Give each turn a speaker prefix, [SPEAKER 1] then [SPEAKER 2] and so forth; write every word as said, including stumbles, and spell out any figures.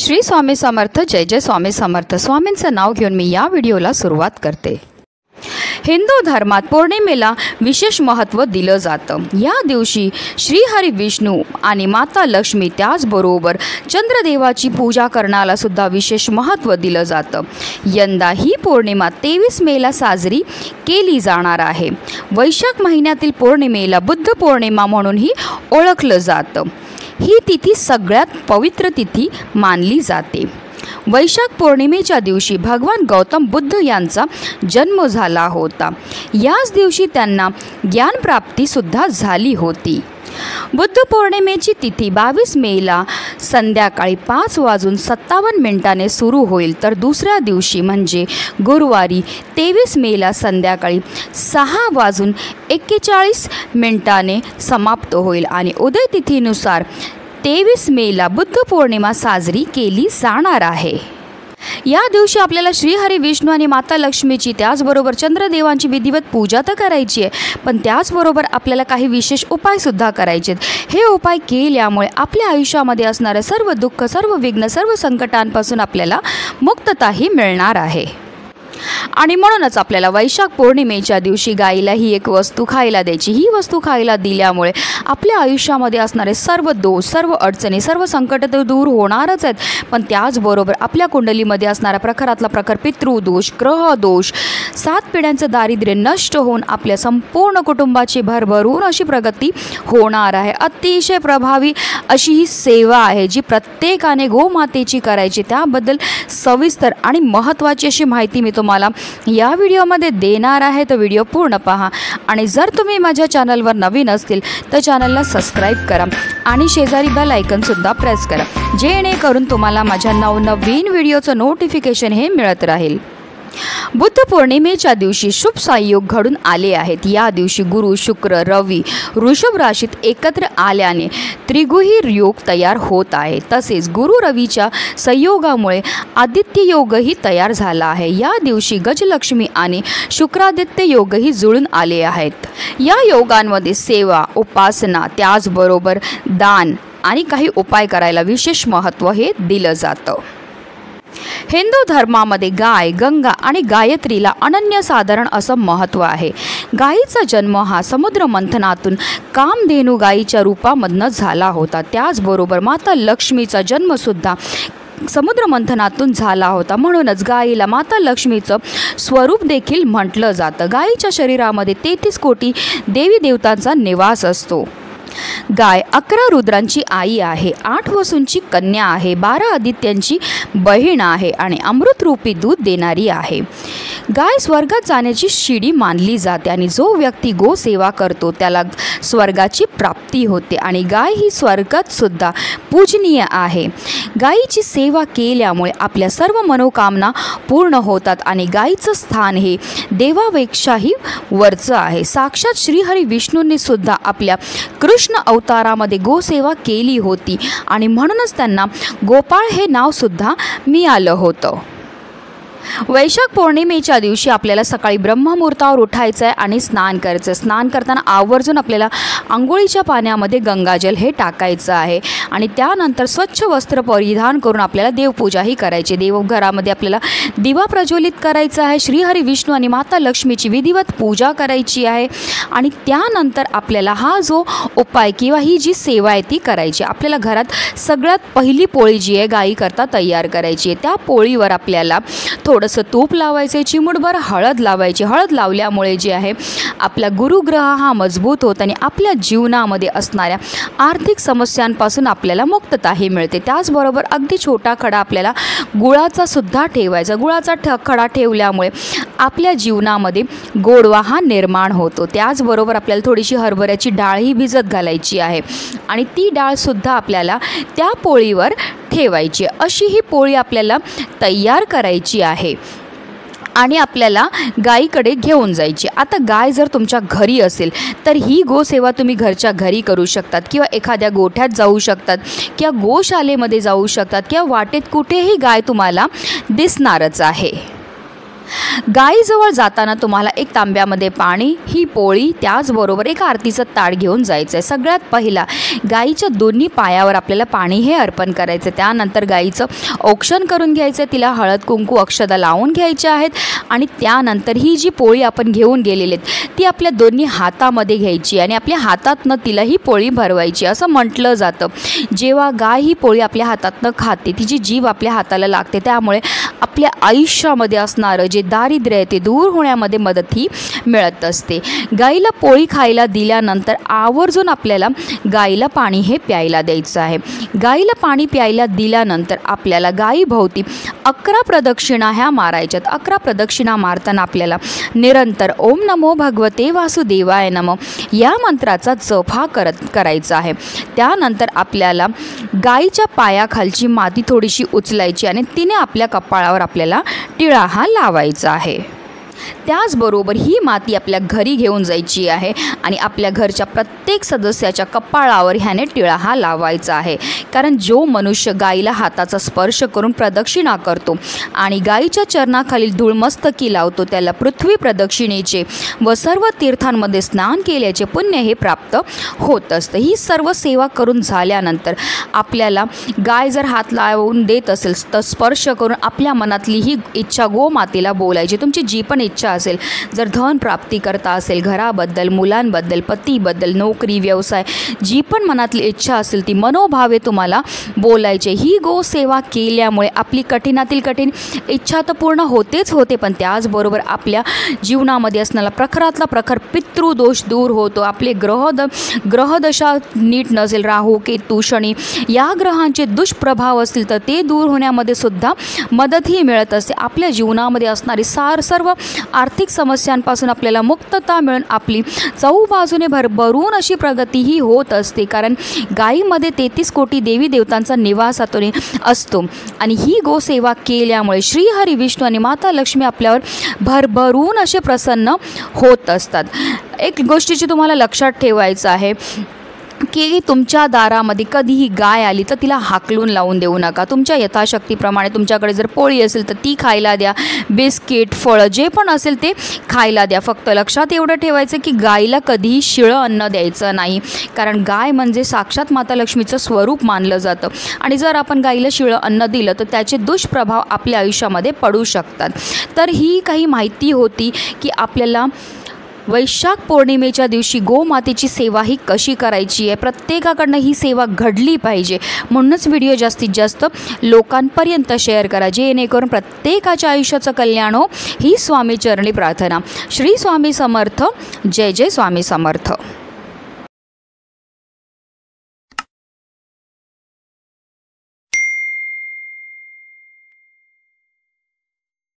[SPEAKER 1] श्री स्वामी समर्थ। जय जय स्वामी समर्थ। स्वामींचं नाव घेऊन मी या व्हिडिओला सुरुवात करते। हिंदू धर्मात पौर्णिमेला विशेष महत्त्व दिलं जातं। या दिवशी श्रीहरी विष्णू आणि माता लक्ष्मी त्याचबरोबर चंद्रदेवाची पूजा करण्याला सुद्धा विशेष महत्त्व दिलं जातं। यंदा ही पौर्णिमा तेवीस मेला साजरी केली जाणार आहे। वैशाख महिन्यातील पौर्णिमेला बुद्ध पौर्णिमा म्हणूनही ओळखलं जातं। ही तिथी सगळ्यात पवित्र तिथी मानली जाते। वैशाख पौर्णिमेच्या दिवशी भगवान गौतम बुद्ध यांचा जन्म झाला होता। याच दिवशी त्यांना ज्ञानप्राप्ती सुद्धा झाली होती। बुद्ध पौर्णिमेची तिथी बावीस मेला संध्याकाळी पाच वाजून सत्तावन्न मिनिटांनी सुरू होईल, तर दुसऱ्या दिवशी म्हणजे गुरुवारी तेवीस मेला संध्याकाळी सहा वाजून एक्केचाळीस मिनिटांनी समाप्त होईल आणि उदय तिथीनुसार तेवीस मेला बुद्ध पौर्णिमा साजरी केली जाणार आहे। या दिवशी आपल्याला श्रीहरी विष्णू आणि माता लक्ष्मीची त्याचबरोबर चंद्रदेवांची विधिवत पूजा तर करायची आहे, पण त्याचबरोबर आपल्याला काही विशेष उपायसुद्धा करायचे आहेत। हे उपाय केल्यामुळे आपल्या आयुष्यामध्ये असणारे सर्व दुःख, सर्व विघ्न, सर्व संकटांपासून आपल्याला मुक्तताही मिळणार आहे। आणि म्हणूनच आपल्याला वैशाख पौर्णिमेच्या दिवशी गाईला ही एक वस्तू खायला द्यायची। ही वस्तू खायला दिल्यामुळे आपल्या आयुष्यामध्ये असणारे सर्व दोष, सर्व अडचणी, सर्व संकट तर दूर होणारच आहेत, पण त्याचबरोबर आपल्या कुंडलीमध्ये असणारा प्रखरातला प्रखर पितृदोष, ग्रह दोष, सात पिढ्यांचं दारिद्र्य नष्ट होऊन आपल्या संपूर्ण कुटुंबाची भरभरून अशी प्रगती होणार आहे। अतिशय प्रभावी अशी ही सेवा आहे जी प्रत्येकाने गोमातेची करायची। त्याबद्दल सविस्तर आणि महत्त्वाची अशी माहिती मी तुम्हाला या व्हिडिओमध्ये देणार आहे, तर व्हिडिओ पूर्ण पहा। आणि जर तुम्ही माझ्या चॅनलवर नवीन असतील तर चॅनलला सबस्क्राईब करा आणि शेजारी बेल आयकॉन सुद्धा प्रेस करा, जेणेकरून तुम्हाला माझ्या नवनवीन व्हिडिओचं नोटिफिकेशन हे मिळत राहील। बुद्ध पौर्णिमेच्या दिवशी शुभ संयोग घडून आले आहेत। या दिवशी गुरु, शुक्र, रवी वृषभ राशीत एकत्र आल्याने त्रिगुही योग तयार होत आहे। तसेच गुरु रवीच्या संयोगामुळे आदित्य योगही तयार झाला आहे। या दिवशी गजलक्ष्मी आणि शुक्रादित्य योगही जुळून आले आहेत। या योगांमध्ये सेवा, उपासना, त्याचबरोबर दान आणि काही उपाय करायला विशेष महत्त्व हे दिलं जातं। हिंदू धर्मामध्ये गाय, गंगा आणि गायत्रीला अनन्यसाधारण असं महत्त्व आहे। गायीचा जन्म हा समुद्र मंथनातून कामधेनू गायीच्या रूपामधनं झाला होता। त्याचबरोबर माता लक्ष्मीचा जन्मसुद्धा समुद्र मंथनातून झाला होता। म्हणूनच गायीला माता लक्ष्मीचं स्वरूप देखील म्हटलं जातं। गायीच्या शरीरामध्ये तेहतीस कोटी देवी देवतांचा निवास असतो। गाय अकरा रुद्रांची आई आहे, आठ वसूंची कन्या आहे, बारा आदित्यांची बहीण आहे आणि अमृतरूपी दूध देणारी आहे। गाय स्वर्गात जाण्याची शिडी मानली जाते आणि जो व्यक्ती गो सेवा करतो त्याला स्वर्गाची प्राप्ती होते आणि गाय ही स्वर्गात सुद्धा पूजनीय आहे। गायीची सेवा केल्यामुळे आपल्या सर्व मनोकामना पूर्ण होतात आणि गायीचं स्थान हे देवापेक्षाही वरचं आहे। साक्षात श्रीहरी विष्णूंनी सुद्धा आपल्या कृष्ण अवतारामध्ये गोसेवा केली होती आणि म्हणूनच त्यांना गोपाळ हे नाव सुद्धा मिळालं होतं। वैशाख पौर्णिमेच्या दिवशी आपल्याला सकाळी ब्रह्ममुहूर्तावर उठायचं आहे आणि स्नान करायचं। स्नान करताना आवर्जून आपल्याला आंघोळीच्या पाण्यामध्ये गंगाजल हे टाकायचं आहे आणि त्यानंतर स्वच्छ वस्त्र परिधान करून आपल्याला देवपूजाही करायची। देवघरामध्ये आपल्याला दिवा प्रज्वलित करायचा आहे, श्रीहरी विष्णू आणि माता लक्ष्मीची विधिवत पूजा करायची आहे आणि त्यानंतर आपल्याला हा जो उपाय किंवा ही जी सेवा आहे ती करायची। आपल्याला घरात सगळ्यात पहिली पोळी जी आहे गायीकरता तयार करायची आहे। त्या पोळीवर आपल्याला थोडंसं तूप लावायचं, चिमूटभर हळद लावायची। हळद लावल्यामुळे जे आहे आपला गुरुग्रह हा मजबूत होतो आणि आपल्या जीवनामध्ये असणाऱ्या आर्थिक समस्यांपासून आपल्याला मुक्तताही मिळते। त्याचबरोबर अगदी छोटा खडा आपल्याला गुळाचा सुद्धा ठेवायचा। गुळाचा ठ खडा ठेवल्यामुळे आपल्या जीवनामध्ये गोडवा हा निर्माण होतो। त्याचबरोबर आपल्याला थोडीशी हरभऱ्याची डाळही भिजत घालायची आहे आणि ती डाळसुद्धा आपल्याला त्या पोळीवर ठेवायची। अशी ही पोळी आपल्याला तयार करायची आहे आणि आपल्याला गायीकडे घेऊन जायची। आता गाय जर तुमच्या घरी असेल तर ही गोसेवा तुम्ही घरच्या घरी करू शकतात किंवा एखाद्या गोठ्यात जाऊ शकतात किंवा गोशालेमध्ये जाऊ शकतात किंवा वाटेत कुठेही गाय तुम्हाला दिसणारच आहे। गायीजवळ जाताना तुम्हाला एक तांब्यामध्ये पाणी, ही पोळी, त्याचबरोबर एक आरतीचं ताट घेऊन जायचं आहे. सगळ्यात पहिला गायीच्या दोन्ही पायावर आपल्याला पाणी हे अर्पण करायचं. त्यानंतर गायीचं औक्षण करून घ्यायचं, तिला हळद कुंकू अक्षदा लावून घ्यायचे आहेत आणि त्यानंतर ही जी पोळी आपण घेऊन गेलेली आहेत ती आपल्या दोन्ही हातामध्ये घ्यायची आणि आपल्या हातातनं तिला ही पोळी भरवायची. असं म्हटलं जातं जेव्हा गाय ही पोळी आपल्या हातातनं खाते तिची जीभ आपल्या हाताला लागते, त्यामुळे आपल्या आयुष्यामध्ये असणारं जे दारिद्र्य आहे ते दूर होण्यामध्ये मदत ही मिळत असते. गाईला पोळी खायला दिल्यानंतर आवर्जून आपल्याला गाईला पाणी हे प्यायला द्यायचं आहे. गाईला पाणी प्यायला दिल्यानंतर आपल्याला गायीभोवती अकरा प्रदक्षिणा ह्या मारायच्यात. अकरा प्रदक्षिणा मारताना आपल्याला निरंतर ओम नमो भगवते वासुदेवाय नमः या मंत्राचा जप हा करत करायचा आहे. त्यानंतर आपल्याला गाईच्या पायाखालची माती थोडीशी उचलायची आणि तिने आपल्या कपाळावर आपल्याला टिळा हा लावायचा आहे. त्याचबरोबर ही माती आपल्या घरी घेऊन जायची आहे आणि आपल्या घरच्या प्रत्येक सदस्याच्या कपाळावर ह्याने टिळा हा लावायचा आहे. कारण जो मनुष्य गाईला हाताचा स्पर्श करून प्रदक्षिणा करतो आणि गाईच्या चरणाखालील धूळमस्तकी लावतो त्याला पृथ्वी प्रदक्षिणेचे व सर्व तीर्थांमध्ये स्नान केल्याचे पुण्य हे प्राप्त होत असतं. ही सर्व सेवा करून झाल्यानंतर आपल्याला गाय जर हात लावून देत असेल तर स्पर्श करून आपल्या मनातली ही इच्छा गोमातेला बोलायची. तुमची जी पण इच्छा असेल, जर धन प्राप्ती करता असेल, घराबद्दल, मुलांबद्दल, पतीबद्दल, नोकरी, व्यवसाय, जी पण मनातली इच्छा असेल ती मनोभावे तुम्हाला बोलायचे. ही गो सेवा केल्यामुळे आपली कठीणातील कठीण इच्छा तर पूर्ण होतेच होते, पण त्याचबरोबर आपल्या जीवनामध्ये असणारा प्रखरातला प्रखर पितृदोष दूर होतो. आपले ग्रहद ग्रहदशा नीट नसेल, राहू केतू शनी या ग्रहांचे दुष्प्रभाव असतील तर ते दूर होण्यामध्ये सुद्धा मदतही मिळत असते. आपल्या जीवनामध्ये असणारी सार सर्व आर्थिक समस्यांपासून आपल्याला मुक्तता मिळून आपली चहूबाजूने भरभरून अशी प्रगतीही होत असते. कारण गायीमध्ये तेहतीस कोटी देवी देवतांचा निवास असतो आणि ही गोसेवा केल्यामुळे श्रीहरी विष्णू आणि माता लक्ष्मी आपल्यावर भरभरून असे प्रसन्न होत असतात. एक गोष्टीची तुम्हाला लक्षात ठेवायचं आहे की तुमच्या दारामध्ये कधीही गाय आली तर तिला हाकलून लावून देऊ नका. तुमच्या यथाशक्तीप्रमाणे तुमच्याकडे जर पोळी असेल तर ती खायला द्या, बिस्किट, फळं जे पण असेल ते खायला द्या. फक्त लक्षात एवढं ठेवायचं की गायीला कधीही शिळं अन्न द्यायचं नाही, कारण गाय म्हणजे साक्षात माता लक्ष्मीचं स्वरूप मानलं जातं आणि जर आपण गायीला शिळं अन्न दिलं तर त्याचे दुष्प्रभाव आपल्या आयुष्यामध्ये पडू शकतात. तर ही काही माहिती होती की आपल्याला वैशाख पौर्णिमेच्या दिवशी गोमातेची सेवा ही कशी करायची आहे. प्रत्येकाकडनं ही सेवा घडली पाहिजे, म्हणूनच व्हिडिओ जास्तीत जास्त लोकांपर्यंत शेअर करा जेणेकरून प्रत्येकाच्या आयुष्याचं कल्याण हो. ही स्वामी चरणी प्रार्थना. श्री स्वामी समर्थ. जय जय स्वामी समर्थ.